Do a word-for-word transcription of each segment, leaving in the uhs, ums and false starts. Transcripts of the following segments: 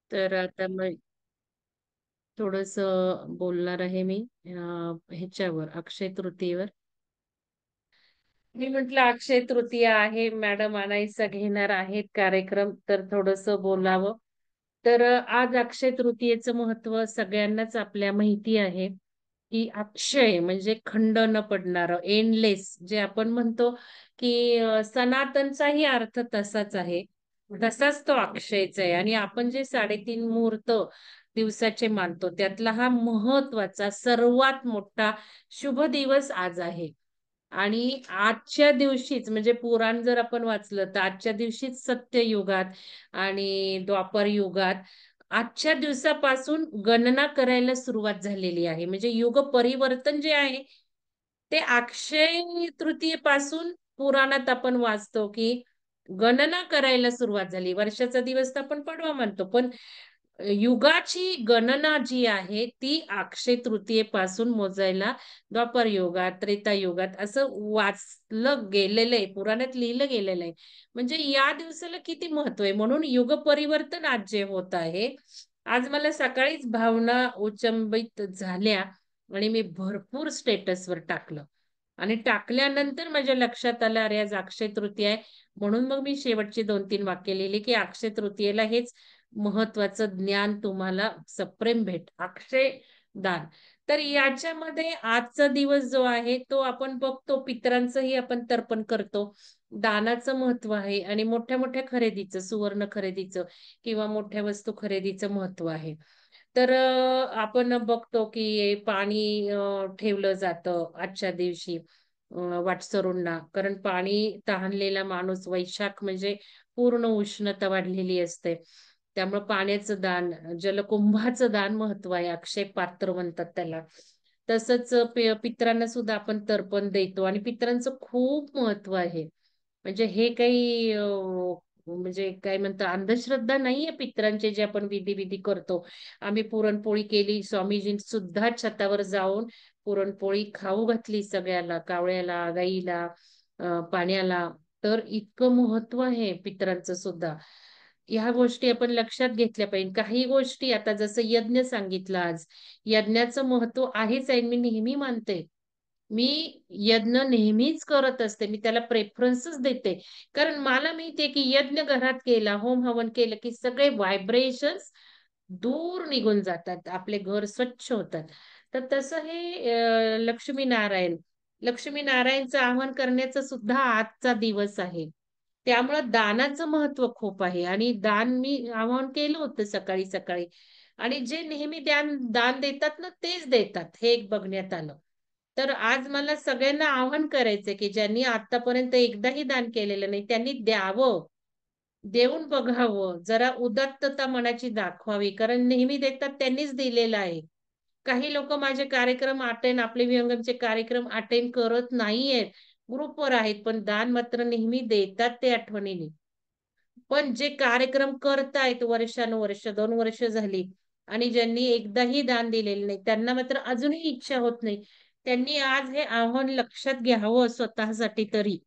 तर आता मग थोडंसं बोलणार आहे मी अ, ह्याच्यावर अक्षय तृतीयेवर. मी म्हटलं अक्षय तृतीया आहे, मॅडम आणायचं घेणार आहेत कार्यक्रम, तर थोडंसं बोलावं. तर अ, आज अक्षय तृतीयेचं महत्त्व सगळ्यांनाच आपल्या माहिती आहे, की अक्षय म्हणजे खंड न पडणारं, एंडलेस जे आपण म्हणतो, की अ, सनातनचाही अर्थ तसाच आहे. तसाच तो अक्षयचा आहे आणि आपण जे साडेतीन मुहूर्त दिवसाचे मानतो, त्यातला हा महत्त्वाचा सर्वात मोठा शुभ दिवस आज आहे. आणि आजच्या दिवशीच म्हणजे पुराण जर आपण वाचलं तर आजच्या दिवशीच सत्ययुगात आणि द्वापर युगात आजच्या दिवसापासून गणना करायला सुरुवात झालेली आहे. म्हणजे युग परिवर्तन जे आहे ते अक्षय तृतीयेपासून पुराणात आपण वाचतो, की गणना करायला सुरुवात झाली. वर्षाचा दिवस तर आपण पडवा म्हणतो. पण युगाची गणना जी आहे ती अक्षय तृतीयेपासून मोजायला द्वापर युगात, त्रेता युगात असं वाचलं गेलेलं आहे. पुराणात लिहिलं गेलेलं आहे. म्हणजे या दिवसाला किती महत्व आहे. म्हणून युग परिवर्तन आज जे होत आहे. आज मला सकाळीच भावना उचंबित झाल्या आणि मी भरपूर स्टेटसवर टाकलं. आणि टाकल्यानंतर माझ्या लक्षात आलं, अरे आज अक्षय तृतीया आहे. म्हणून मग मी शेवटची दोन तीन वाक्य लिहिली, की अक्षय तृतीयेला हेच महत्वाचं ज्ञान तुम्हाला सप्रेम भेट. अक्षय दान. तर याच्यामध्ये आजचा दिवस जो आहे तो आपण बघतो पितरांचंही आपण तर्पण करतो. दानाचं महत्त्व आहे आणि मोठ्या-मोठ्या खरेदीचं, सुवर्ण खरेदीचं किंवा मोठ्या वस्तू खरेदीचं महत्त्व आहे. तर अ, आपण बघतो की पाणी अ, ठेवलं जातं आजच्या दिवशी अ, वाटसरूंना. कारण पाणी तहानलेला माणूस वैशाख म्हणजे पूर्ण उष्णता वाढलेली असते. त्यामुळे पाण्याचं दान, जलकुंभाचं दान महत्व आहे. अक्षय पात्र म्हणतात त्याला. तसंच पे पितरांना सुद्धा आपण तर्पण देतो आणि पितरांचं खूप महत्व आहे. म्हणजे हे काही अ, म्हणजे काय म्हणतात अंधश्रद्धा नाहीये पितरांचे जे आपण विधी-विधी करतो. आम्ही पुरणपोळी केली, स्वामीजी सुद्धा छतावर जाऊन पुरणपोळी खाऊ घातली सगळ्याला, कावळ्याला, गाईला, अ, पाण्याला. तर इतकं महत्व आहे पितरांचं सुद्धा. ह्या गोष्टी आपण लक्षात घेतल्या पाहिजे. काही गोष्टी आता जसं यज्ञ सांगितलं आज. यज्ञाचं महत्व आहेच आहे मी नेहमी मानते. मी यज्ञ नेहमीच करत असते. मी त्याला प्रेफरन्सच देते. कारण मला माहिती आहे, की यज्ञ घरात केला, होम-हवन केलं, की सगळे व्हायब्रेशन्स दूर निघून जातात. आपले घर स्वच्छ होतात. तर तसं हे अ, लक्ष्मीनारायण, लक्ष्मीनारायणचं आवाहन करण्याचा सुद्धा आजचा दिवस आहे. त्यामुळं दानाचं महत्त्व खूप आहे आणि दान मी आवाहन केलं होतं सकाळी-सकाळी आणि जे नेहमी द्यान दान देतात ना, तेच देतात. हे एक बघण्यात आलं. तर आज मला सगळ्यांना आवाहन करायचंय, की ज्यांनी आत्तापर्यंत एकदाही दान केलेलं नाही, त्यांनी द्यावं. देऊन बघावं. जरा उदात्तता मनाची दाखवावी. कारण नेहमी देतात त्यांनीच दिलेलं आहे. काही लोकं माझे कार्यक्रम अटेंड आपले विहंगमचे कार्यक्रम अटेंड करत नाहीयेत. ग्रुपवर आहेत, पण दान मात्र नेहमी देतात ते आठवणीने. पण जे कार्यक्रम करतायत वर्षानुवर्ष, दोन वर्ष झाली आणि ज्यांनी एकदाही दान दिलेलं नाही, त्यांना मात्र अजूनही इच्छा होत नाही. त्यांनी आज हे आव्हान लक्षात घ्यावं स्वतःसाठी तरी.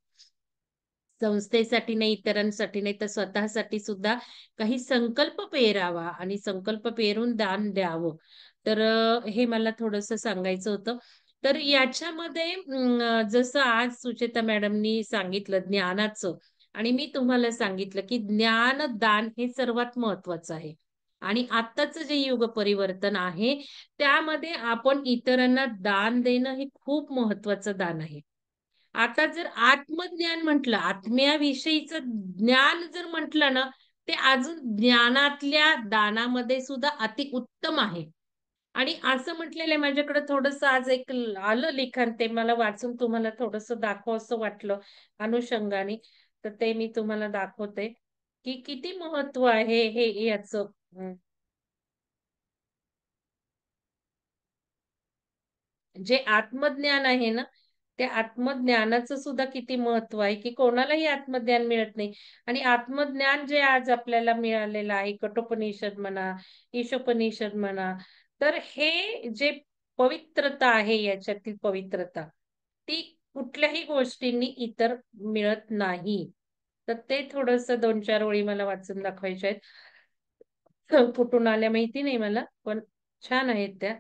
संस्थेसाठी नाही, इतरांसाठी नाही, तर स्वतःसाठी सुद्धा काही संकल्प पेरावा आणि संकल्प पेरून दान द्यावं. तर अ, हे मला थोडंसं सांगायचं होतं. तर याच्यामध्ये अं, जसं आज सुचेता मॅडमनी सांगितलं ज्ञानाचं आणि मी तुम्हाला सांगितलं, की ज्ञानदान हे सर्वात महत्वाचं आहे. आणि आत्ताचं जे युग परिवर्तन आहे, त्यामध्ये आपण इतरांना दान देणं हे खूप महत्वाचं दान आहे. आता जर आत्मज्ञान म्हटलं, आत्म्याविषयीचं ज्ञान जर म्हटलं ना, ते अजून ज्ञानातल्या दानामध्ये सुद्धा अतिउत्तम आहे. आणि असं म्हटलेलं आहे माझ्याकडे थोडंसं आज एक ल आलं लिखाण ते मला वाचून तुम्हाला थोडंसं दाखवावसं वाटलं अनुषंगाने. तर ते मी तुम्हाला दाखवते, की किती महत्त्व आहे हे याचं. जे आत्मज्ञान आहे ना, त्या आत्मज्ञानाचं सुद्धा किती महत्व आहे, की कोणालाही आत्मज्ञान मिळत नाही. आणि आत्मज्ञान जे आज आपल्याला मिळालेलं आहे, कठोपनिषद म्हणा, ईशोपनिषद म्हणा, तर हे जे पवित्रता आहे याच्यातील पवित्रता, ती कुठल्याही गोष्टींनी इतर मिळत नाही. तर ते थोडंसं दोन चार ओळी मला वाचून दाखवायच्या आहेत. कुठून आल्या माहिती नाही मला, पण छान आहेत त्या.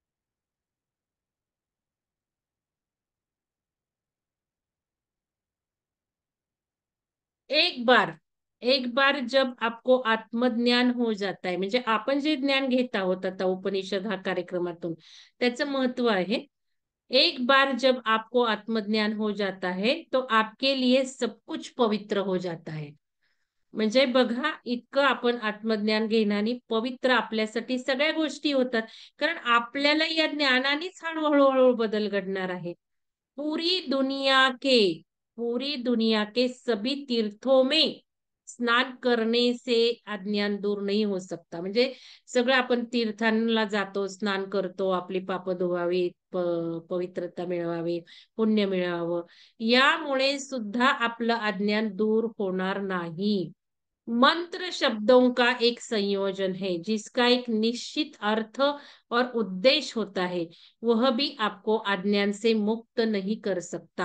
एक बार, एक बार जब आपको आत्मज्ञान हो जाता है, म्हणजे आपण जे ज्ञान घेत आहोत आता उपनिषद हा कार्यक्रमातून, त्याचं महत्व आहे. एक बार जब आपको आत्मज्ञान हो जाता है, तो आपके लिए सब कुछ पवित्र हो जाता है. म्हणजे बघा, इतकं आपण आत्मज्ञान घेण्याने पवित्र आपल्यासाठी सगळ्या गोष्टी होतात. कारण आपल्याला या ज्ञानानेच हळू-हळू बदल घडणार आहे. पूरी दुनिया के पूरी दुनिया के सभी तीर्थों में स्नान करने से अज्ञान दूर नहीं हो सकता. म्हणजे सगळं आपण तीर्थांना जातो, स्नान करतो, आपली पाप धुवावीत, प पवित्रता मिळवावी, पुण्य मिळावं. यामुळे सुद्धा आपलं अज्ञान दूर होणार नाही. मंत्र शब्दों का एक संयोजन है जिसका एक निश्चित अर्थ और उद्देश्य होता है, वह भी आपको अज्ञान से मुक्त नहीं कर सकता.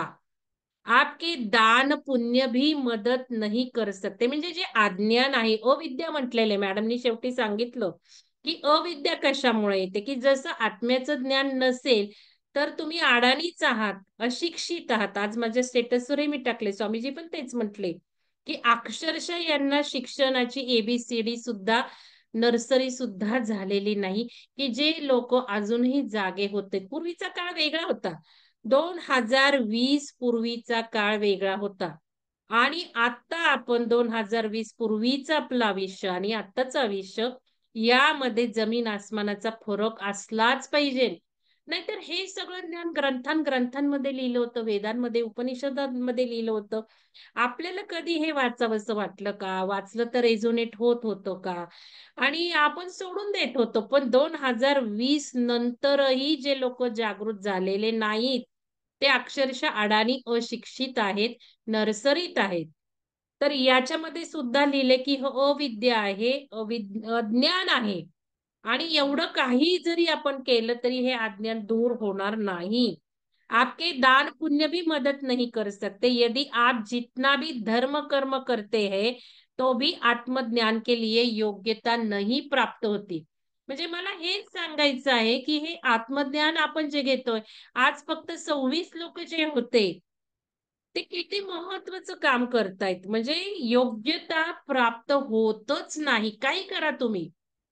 आपके दान पुण्य भी मदत नाही कर सकते. म्हणजे जे अज्ञान आहे, अविद्या म्हटलेले मॅडमनी शेवटी सांगितलं, की अविद्या कशामुळे येते, की जसं आत्म्याचं ज्ञान नसेल, तर तुम्ही अडाणीच आहात, अशिक्षित आहात. आज माझ्या स्टेटसवरही मी टाकले, स्वामीजी पण तेच म्हटले, की अक्षरशः यांना शिक्षणाची ए सुद्धा नर्सरी सुद्धा झालेली नाही, की जे लोकं अजूनही जागे होते. पूर्वीचा काळ वेगळा होता. दोन हजार वीस पूर्वीचा काळ वेगळा होता. आणि आता आपण दोन हजार वीस पूर्वीचं आपलं आयुष्य आणि आत्ताचं आयुष्य यामध्ये जमीन आसमानाचा फरक असलाच पाहिजे. नाहीतर हे सगळं ज्ञान ग्रंथां ग्रंथांमध्ये लिहिलं होतं, वेदांमध्ये, उपनिषदांमध्ये लिहिलं होतं. आपल्याला कधी हे वाचावसं वाटलं का? वाचलं तर रेझोनेट होत होतं का? आणि आपण सोडून देत होतो. पण दोन हजार वीस नंतरही जे लोकं जागृत झालेले नाहीत, ते अक्षरशः अडाणी, अशिक्षित आहेत, नर्सरीत आहेत. तर याच्यामध्ये सुद्धा लिहिले, की ह अविद्या आहे, अविद अज्ञान आहे. आणि एवढं काही जरी आपण केलं, तरी हे अज्ञान दूर होणार नाही. आपके दान पुण्य भी मदद नहीं कर सकते. यदि आप जितना भी धर्म कर्म करते हैं, तो भी आत्मज्ञान के लिए योग्यता नहीं प्राप्त होती. म्हणजे मला हेच सांगायचं आहे, की हे आत्मज्ञान आपण जे घेतोय, आज फक्त सव्वीस लोकं जे होते, ते किती महत्वाचं काम करतायत. म्हणजे योग्यता प्राप्त होतच नाही. काही करा तुम्ही.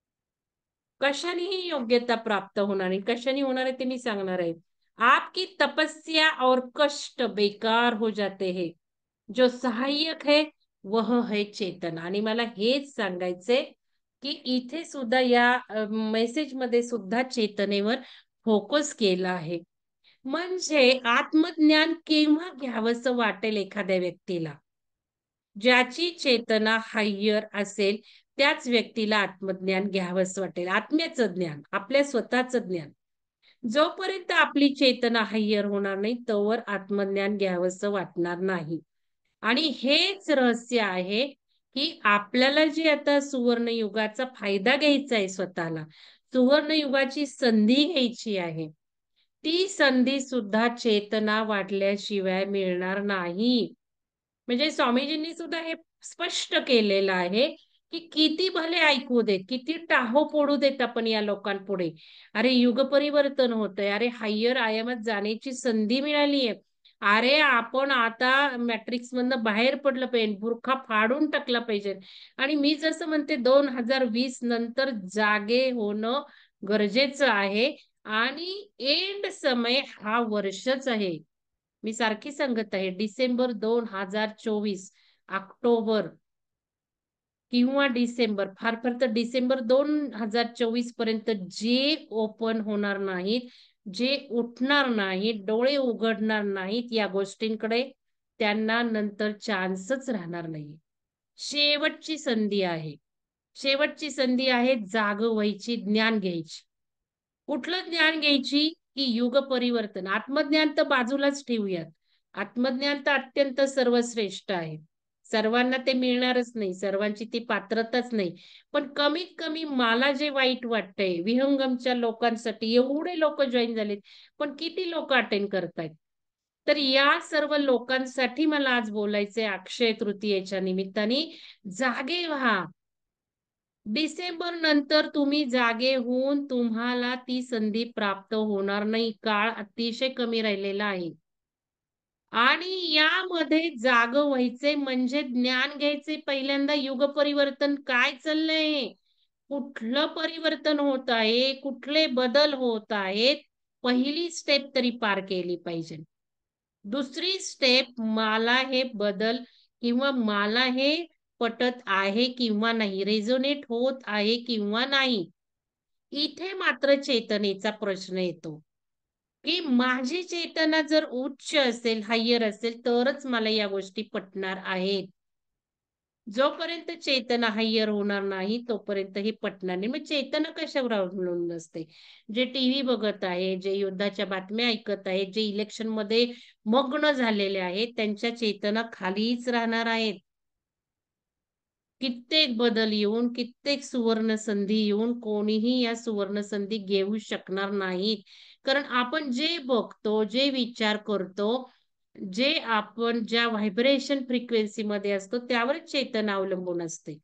कशानेही योग्यता प्राप्त होणार नाही. कशाने होणार आहे ते मी सांगणार आहे. आपकी तपस्या और कष्ट बेकार हो जाते हैं. जो सहाय्यक है वह है चेतन. आणि मला हेच सांगायचंय, की इथे सुद्धा या अ, मेसेजमध्ये सुद्धा चेतनेवर फोकस केला आहे. म्हणजे आत्मज्ञान केव्हा घ्यावंसं वाटेल एखाद्या व्यक्तीला? ज्याची चेतना हायर असेल, त्याच व्यक्तीला आत्मज्ञान घ्यावंसं वाटेल. आत्म्याचं ज्ञान, आपल्या स्वतःचं ज्ञान. जोपर्यंत आपली चेतना हायर होणार नाही, तोवर आत्मज्ञान घ्यावंसं वाटणार नाही. आणि हेच रहस्य आहे, की आपल्याला जे आता सुवर्णयुगाचा फायदा घ्यायचा आहे स्वतःला, सुवर्णयुगाची संधी घ्यायची आहे. ती संधी सुद्धा चेतना वाढल्याशिवाय मिळणार नाही. म्हणजे स्वामीजींनी सुद्धा हे स्पष्ट केलेलं आहे, की किती भले ऐकू देत, किती टाहो फोडू देत आपण या लोकांपुढे. अरे युग परिवर्तन होतंय. अरे हायर आयामात जाण्याची संधी मिळाली आहे. अरे आपण आता मॅट्रिक्समधनं बाहेर पडलं पाहिजे. बुरखा फाडून टाकला पाहिजे. आणि मी जसं म्हणते दोन हजार वीस नंतर जागे होणं गरजेचं आहे आणि एंड समय हा वर्षच आहे. मी सारखी सांगत आहे डिसेंबर दोन हजार चोवीस, ऑक्टोबर किंवा डिसेंबर, फार फार तर डिसेंबर दोन हजार चोवीस पर्यंत जे ओपन होणार नाहीत, जे उठणार नाहीत, डोळे उघडणार नाहीत या गोष्टींकडे, त्यांना नंतर चान्सच राहणार नाही. शेवटची संधी आहे. शेवटची संधी आहे जागं व्हायची, ज्ञान घ्यायची. कुठलं ज्ञान घ्यायची? की युग परिवर्तन. आत्मज्ञान तर बाजूलाच ठेवूयात. आत्मज्ञान तर अत्यंत सर्वश्रेष्ठ आहे. सर्वांना ते मिळणारच नाही. सर्वांची ती पात्रताच नाही. पण कमीत कमी मला जे वाईट वाटतंय, विहंगमच्या लोकांसाठी एवढे लोकं जॉइन झालेत, पण किती लोकं अटेंड करतायत? तर या सर्व लोकांसाठी मला आज बोलायचंय अक्षय तृतीयेच्या निमित्ताने, जागे व्हा. डिसेंबर नंतर तुम्ही जागे होऊन तुम्हाला ती संधी प्राप्त होणार नाही. काळ अतिशय कमी राहिलेला आहे. आणि यामध्ये जागं व्हायचंय म्हणजे ज्ञान घ्यायचे पहिल्यांदा युग परिवर्तन काय चाललंय? कुठलं परिवर्तन होत आहे? कुठले बदल होत आहेत? पहिली स्टेप तरी पार केली पाहिजे. दुसरी स्टेप मला हे बदल किंवा मला हे पटत आहे किंवा नाही, रेझोनेट होत आहे किंवा नाही. इथे मात्र चेतनेचा प्रश्न येतो. की माझी चेतना जर उच्च असेल, हायर असेल, तरच मला या गोष्टी पटणार आहेत. जोपर्यंत चेतना हायर होणार नाही, तोपर्यंत हे पटणार नाही. मग चेतना कशावर अवलंबून असते? जे टीव्ही बघत आहे, जे युद्धाच्या बातम्या ऐकत आहेत, जे इलेक्शनमध्ये मग्न झालेले आहेत, त्यांच्या चेतना खालीच राहणार आहेत. कित्येक बदल येऊन, कित्येक सुवर्ण संधी येऊन कोणीही या सुवर्ण संधी घेऊ शकणार नाहीत. कारण आपण जे बघतो, जे विचार करतो, जे आपण ज्या व्हायब्रेशन फ्रिक्वेन्सीमध्ये असतो, त्यावरच चेतना अवलंबून असते.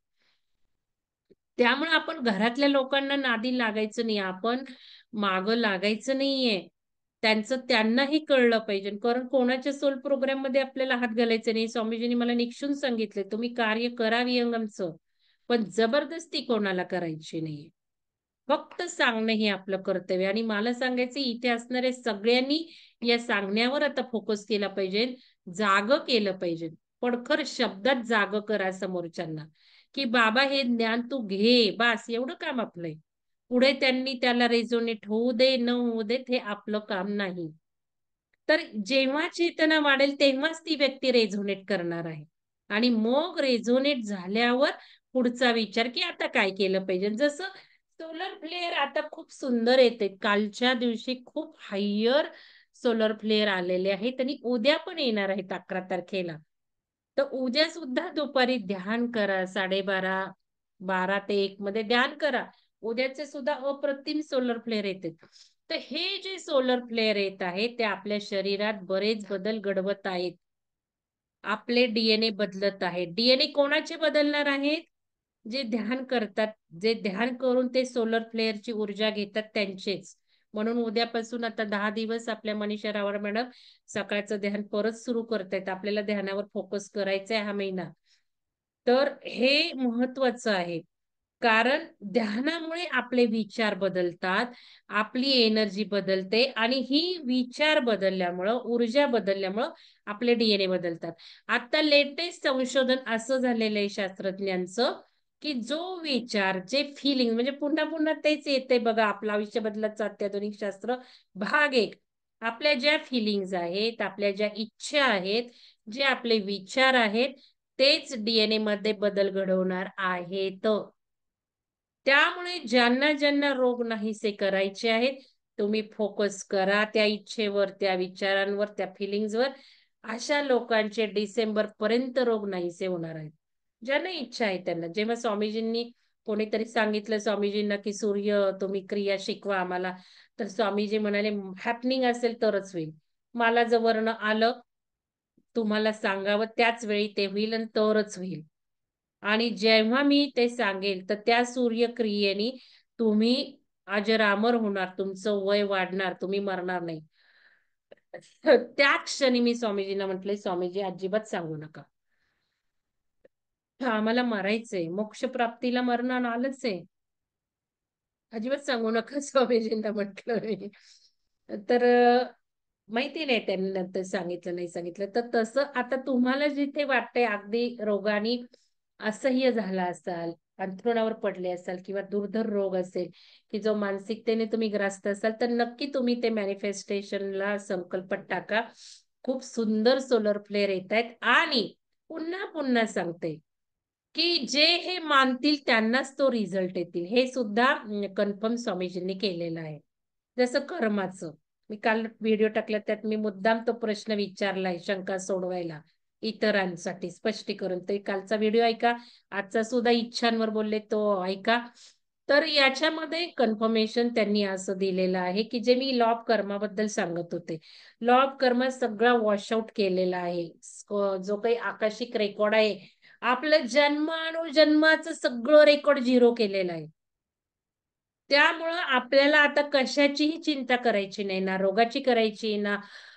त्यामुळे आपण घरातल्या लोकांना नादी लागायचं नाही. आपण मागं लागायचं नाहीये. त्यांचं त्यांनाही कळलं पाहिजे. कारण कोणाच्या सोल प्रोग्राममध्ये आपल्याला हात घालायचा नाही. स्वामीजींनी मला निक्षून सांगितलंय, तुम्ही कार्य करा विहंगमचं, पण जबरदस्ती कोणाला करायची नाहीये. फक्त सांगणं हे आपलं कर्तव्य आणि मला सांगायचं इथे असणाऱ्या सगळ्यांनी या सांगण्यावर आता फोकस केला पाहिजे. जागं केलं पाहिजे. पडखर शब्दात जागं करा समोरच्यांना, की बाबा हे ज्ञान तू घे. बास एवढं काम आपलंय. पुढे त्यांनी त्याला रेझोनेट होऊ दे, न होऊ देत हे आपलं काम नाही. तर जेव्हा चेतना वाढेल तेव्हाच ती व्यक्ती रेझोनेट करणार आहे. आणि मग रेझोनेट झाल्यावर पुढचा विचार, की आता काय केलं पाहिजे. जसं सोलर फ्लेअर आता खूप सुंदर येते. कालच्या दिवशी खूप हायर सोलर फ्लेअर आलेले आहेत आणि उद्या पण येणार आहेत अकरा तारखेला. तर उद्या सुद्धा दुपारी ध्यान करा. साडे बारा, बारा ते एक मध्ये ध्यान करा. उद्याचे सुद्धा अप्रतिम सोलर फ्लेअर येते. तर हे जे सोलर फ्लेअर येत आहेत, ते आपल्या शरीरात बरेच बदल घडवत आहेत. आपले डी बदलत आहे. डी कोणाचे बदलणार आहेत? जे ध्यान करतात, जे ध्यान करून ते सोलर फ्लेअरची ऊर्जा घेतात त्यांचेच. म्हणून उद्यापासून आता दहा दिवस आपल्या मनीषा रावळ मॅडम सकाळचं ध्यान परत सुरू करतायत. आपल्याला ध्यानावर फोकस करायचा आहे हा महिना. तर हे महत्वाचं आहे. कारण ध्यानामुळे आपले विचार बदलतात, आपली एनर्जी बदलते आणि ही विचार बदलल्यामुळं, ऊर्जा बदलल्यामुळं आपले डी बदलतात. आता लेटेस्ट संशोधन असं झालेलं आहे शास्त्रज्ञांचं, की जो विचार, जे फीलिंग म्हणजे पुन्हा पुन्हा तेच येते बघा, आपलं आयुष्य बदलाचं अत्याधुनिक शास्त्र भाग एक. आपल्या ज्या फीलिंग्ज आहेत, आपल्या ज्या इच्छा आहेत, जे आपले विचार आहेत, तेच डी मध्ये बदल घडवणार आहेत. त्यामुळे ज्यांना ज्यांना रोग नाहीसे करायचे आहेत, तुम्ही फोकस करा त्या इच्छेवर, त्या विचारांवर, त्या फिलिंग्जवर. अशा लोकांचे डिसेंबर पर्यंत रोग नाहीसे होणार आहेत. ज्यांना इच्छा आहे त्यांना. जेव्हा स्वामीजींनी कोणीतरी सांगितलं स्वामीजींना, की सूर्य तुम्ही क्रिया शिकवा आम्हाला, तर स्वामीजी म्हणाले हॅपनिंग असेल तरच होईल. मला जर वर्ण आलं, तुम्हाला सांगावं त्याच वेळी ते होईल आणि तरच होईल. आणि जेव्हा मी ते सांगेल, तर त्या सूर्यक्रियेने तुम्ही अजरामर होणार, तुमचं वय वाढणार, तुम्ही मरणार नाही. त्या क्षणी मी स्वामीजींना म्हटले, स्वामीजी अजिबात सांगू नका. आम्हाला मरायचंय. मोक्षप्राप्तीला मरण आलंच आहे. अजिबात सांगू नका स्वामीजींना म्हटलं मी. तर अ, माहिती नाही त्यांनी नंतर सांगितलं नाही सांगितलं. तर तसं आता तुम्हाला जिथे वाटतंय अगदी रोगाने असह्य झाला असाल, अंथरुणावर पडले असाल किंवा दुर्धर रोग असेल, की जो मानसिकतेने तुम्ही ग्रस्त असाल, तर नक्की तुम्ही ते मॅनिफेस्टेशनला संकल्पात टाका. खूप सुंदर सोलर फ्लेअर येतायत आणि पुन्हा पुन्हा सांगते, की जे हे मानतील त्यांनाच तो रिझल्ट येतील. हे सुद्धा कन्फर्म स्वामीजींनी केलेलं आहे. जसं कर्माचं. मी काल व्हिडिओ टाकला त्यात मी मुद्दाम तो प्रश्न विचारलाय शंका सोडवायला इतरांसाठी स्पष्टीकरण. ते कालचा व्हिडिओ ऐका. आजचा सुद्धा इच्छांवर बोलले तो ऐका. तर याच्यामध्ये कन्फर्मेशन त्यांनी असं दिलेलं आहे, की जे मी लॉ ऑफ कर्माबद्दल सांगत होते. लॉ ऑफ कर्म सगळा वॉश आउट केलेला आहे. स- जो काही आकाशिक रेकॉर्ड आहे आपलं जन्मानुजन्माचं सगळं रेकॉर्ड झिरो केलेलं आहे. त्यामुळं आपल्याला आता कशाचीही चिंता करायची नाही, ना रोगाची करायची, ना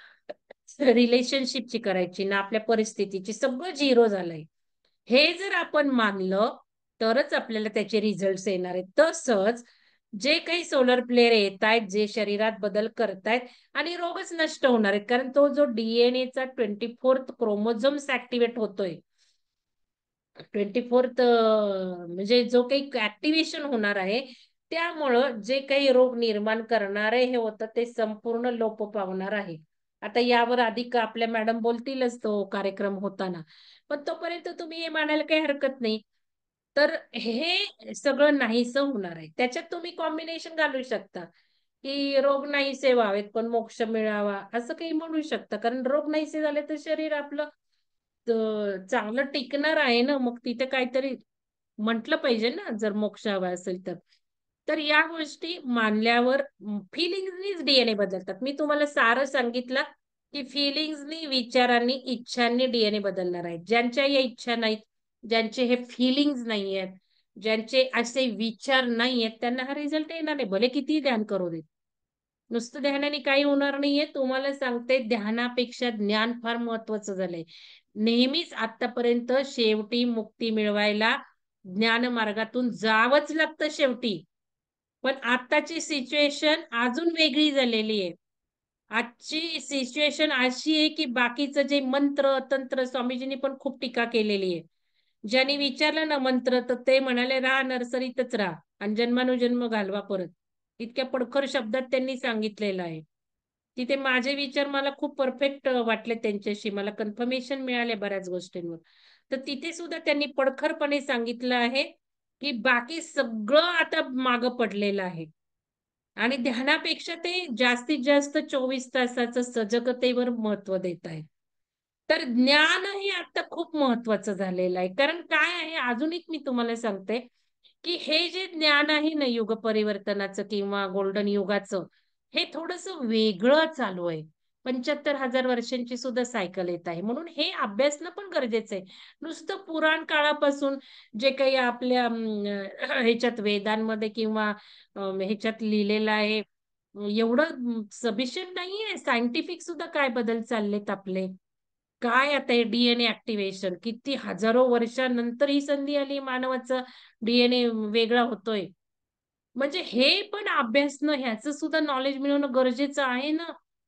रिलेशनशिपची करायची, ना आपल्या परिस्थितीची, सगळं झिरो झालंय. हे जर आपण मानलं तरच आपल्याला त्याचे रिझल्ट येणार आहेत. तसंच जे काही सोलर प्लेयर येत आहेत, जे शरीरात बदल करतायत आणि रोगच नष्ट होणार आहेत. कारण तो जो डीएनएचा ट्वेंटी फोर्थ क्रोमोझोम्स ऍक्टिव्हेट होतोय, ट्वेंटी फोर्थ म्हणजे जो काही ऍक्टिव्हेशन होणार आहे, त्यामुळं जे काही रोग निर्माण करणारे हे होतं ते संपूर्ण लोप पावणार आहे. आता यावर अधिक आपल्या मॅडम बोलतीलच तो कार्यक्रम होताना. पण तोपर्यंत तुम्ही हे मानायला काही हरकत नाही. तर हे सगळं नाहीसं होणार आहे. त्याच्यात तुम्ही कॉम्बिनेशन घालू शकता, की रोग नाहीसे व्हावेत पण मोक्ष मिळावा, असं काही म्हणू शकता. कारण रोग नाहीसे झाले तर शरीर आपलं अ, चांगलं टिकणार आहे ना, मग तिथे काहीतरी म्हटलं पाहिजे ना, जर मोक्ष हवा असेल तर. तर या गोष्टी मानल्यावर फिलिंग्जनीच डीएनए बदलतात. मी तुम्हाला सारं सांगितलं, की फिलिंग्जनी, विचारांनी, इच्छांनी डीएनए बदलणार आहेत. ज्यांच्या या इच्छा नाहीत, ज्यांचे हे फिलिंग्ज नाहीयेत, ज्यांचे असे विचार नाहीयेत, त्यांना हा रिझल्ट येणार नाही. भले कितीही ध्यान करू देत. नुसतं ध्यानाने काही होणार नाहीये. तुम्हाला सांगते, ध्यानापेक्षा ज्ञान फार महत्वाचं झालंय. नेहमीच आतापर्यंत शेवटी मुक्ती मिळवायला ज्ञान मार्गातून जावंच लागतं शेवटी. पण आत्ताची सिच्युएशन अजून वेगळी झालेली आहे. आजची सिच्युएशन अशी आहे, की बाकीचं जे मंत्र, तंत्र स्वामीजींनी पण खूप टीका केलेली आहे. ज्यांनी विचारलं ना मंत्र, तर ते म्हणाले, "राहा नर्सरीतच राहा आणि जन्मानुजन्म घालवा परत." इतक्या पडखर शब्दात त्यांनी सांगितलेलं आहे. तिथे माझे विचार मला खूप परफेक्ट वाटले त्यांच्याशी. मला कन्फर्मेशन मिळाले बऱ्याच गोष्टींवर. तर तिथे सुद्धा त्यांनी पडखरपणे सांगितलं आहे, की बाकी सगळं आता मागं पडलेलं आहे. आणि ध्यानापेक्षा ते जास्तीत जास्त चोवीस तासाचं सजगतेवर महत्त्व देत आहेत. तर ज्ञान हे आता खूप महत्त्वाचं झालेलं आहे. कारण काय आहे, अजून एक मी तुम्हाला सांगते, की हे जे ज्ञान आहे ना युग परिवर्तनाचं किंवा गोल्डन युगाचं, हे थोडंसं वेगळं चालू आहे. पंच्याहत्तर हजार वर्षांची सुद्धा सायकल येत आहे. म्हणून हे अभ्यासणं पण गरजेचं आहे. नुसतं पुराण काळापासून जे काही आपल्या अं, ह्याच्यात वेदांमध्ये किंवा अ, ह्याच्यात लिहिलेलं आहे, एवढं सफिशियंट नाहीये. सायंटिफिक सुद्धा काय बदल चाललेत आपले. काय आता हे डीएनए ॲक्टिव्हेशन किती हजारो वर्षानंतर ही संधी आली मानवाचा डीएनए वेगळा होतोय. म्हणजे हे पण अभ्यासणं ह्याचं सुद्धा नॉलेज मिळवणं गरजेचं आहे ना.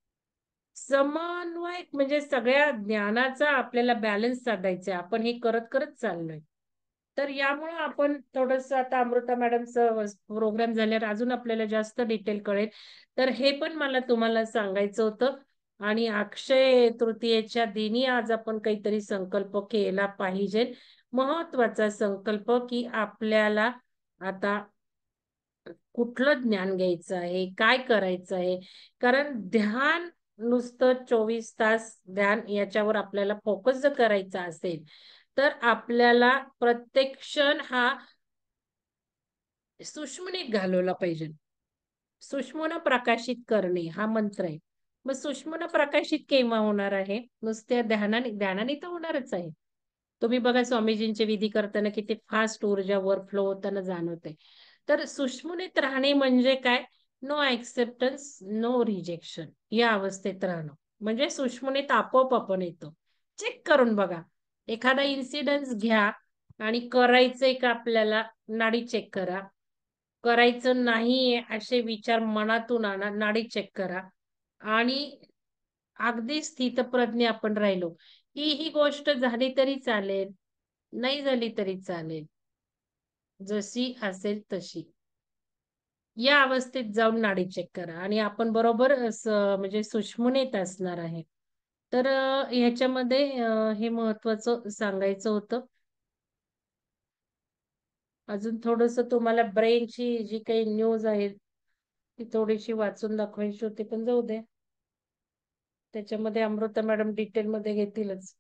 समन्वय म्हणजे सगळ्या ज्ञानाचा आपल्याला बॅलन्स साधायचा आहे. आपण हे करत-करत चाललोय. तर यामुळं आपण थोडंसं आता अमृता मॅडमचं प्रोग्राम झाल्यावर अजून आपल्याला जास्त डिटेल कळेल. तर हे पण मला तुम्हाला सांगायचं होतं आणि अक्षय तृतीयेच्या दिनी आज आपण काहीतरी संकल्प केला पाहिजे. महत्त्वाचा संकल्प, की आपल्याला आता कुठलं ज्ञान घ्यायचं आहे, काय करायचं आहे. कारण ध्यान नुसतं चोवीस तास ध्यान याच्यावर आपल्याला फोकस जर करायचा असेल, तर आपल्याला प्रत्येक क्षण हा सुषुम्नेत घालवला पाहिजे. सुषुम्ना प्रकाशित करणे हा मंत्र आहे. मग सुषुम्ना प्रकाशित केव्हा होणार आहे? नुसत्या ध्यानाने ध्यानाने तर होणारच आहे. तुम्ही बघा स्वामीजींचे विधी करताना किती फास्ट ऊर्जा वर्कफ्लो होताना जाणवते. तर सुषुम्नेत राहणे म्हणजे काय? नो एक्सेप्टन्स, नो रिजेक्शन या अवस्थेत राहणं. म्हणजे सुषुम्नेत आपोआप आपण येतो. चेक करून बघा. एखादा इन्सिडन्स घ्या आणि करायचंय का आपल्याला नाडी चेक करा. करायचं नाहीये असे विचार मनातून आणा, नाडी चेक करा आणि अगदी स्थितप्रज्ञ आपण राहिलो, की ही गोष्ट झाली तरी चालेल, नाही झाली तरी चालेल. जशी असेल तशी. या अवस्थेत जाऊन नाडी चेक करा आणि आपण बरोबर स म्हणजे सुषुम्नेत असणार आहे. तर अ, ह्याच्यामध्ये अ, हे महत्त्वाचं सांगायचं होतं. अजून थोडंसं तुम्हाला ब्रेनची जी काही न्यूज आहे, ती थोडीशी वाचून दाखवायची होती, पण जाऊ दे. त्याच्यामध्ये अमृता मॅडम डिटेलमध्ये घेतीलच.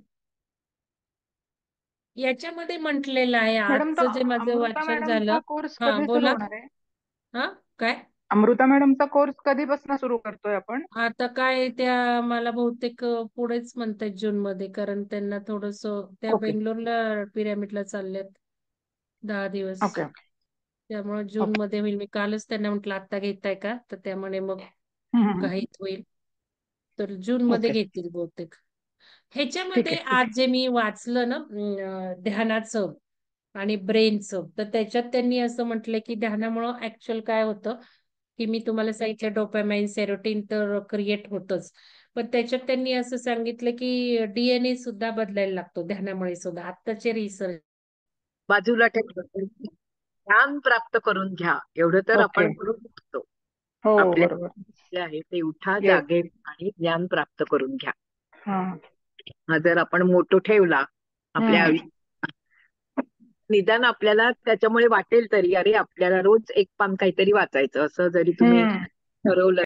याच्यामध्ये म्हटलेलं आहे, मॅडम तो आजचं जे माझं अमृता वाचन मॅडमचा झालं. कोर्स हां, कधी सुरू बोला. होणार आहे? हां, काय? अमृता मॅडमचा कोर्स कधीपासून सुरू करतोय आपण? आता काय त्या मला बहुतेक अ, पुढेच म्हणतात जून मध्ये, कारण त्यांना थोडस त्या ओके. बेंगलोरला पिरामिडला चालल्यात दहा दिवस. ओके. ओके. त्यामुळे जून ओके. मध्ये होईल. मी कालच त्यांना म्हटलं आता घेताय का, तर त्यामुळे मग हम्म, हम्म, हम्म. घाईत होईल. तर जून मध्ये ओके. घेतील बहुतेक. ठीक ह्याच्यामध्ये आहे. ठीक आज जे मी वाचलं ना अं, ध्यानाचं आणि ब्रेनचं, तर त्याच्यात त्यांनी असं म्हटलं की ध्यानामुळं ऍक्च्युअल काय होतं, की मी तुम्हाला सांगितलं डोपामाइन सेरोटीन तर क्रिएट होतच, पण त्याच्यात त्यांनी असं सांगितलं की डीएनए सुद्धा बदलायला लागतो ध्यानामुळे सुद्धा, आत्ताचे रिसर्च. बाजूला ठेवलं. ज्ञान प्राप्त करून घ्या एवढं तर आहे. ओके. आपण करू शकतो. हो, आपल्या बरोबर. जे आहे ते उठा, येस. जागे आणि ज्ञान प्राप्त करून घ्या. हा. हा जर आपण मोठं ठेवला आपल्या हम्म. आयुष्यात, निदान आपल्याला त्याच्यामुळे वाटेल तरी अरे आपल्याला रोज एक पान काहीतरी वाचायचं, असं जरी तुम्ही हम्म. ठरवलं